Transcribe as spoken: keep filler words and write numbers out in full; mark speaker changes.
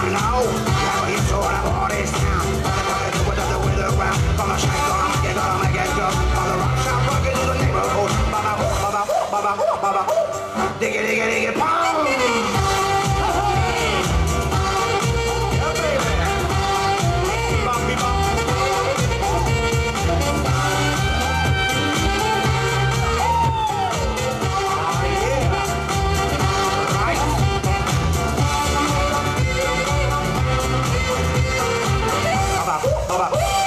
Speaker 1: know. Yeah, you saw the body's down. Gonna do it the with the ground. Gonna shake, gonna make it, gonna make it go. Gonna rock, shout, rock it to the neighborhood. Ba-ba, ba-ba, ba-ba, ba-ba. Diggy, diggy, diggy, pound. Yeah, baby. Bebop, bebop. Oh, yeah. Right. Ba-ba, ba-ba.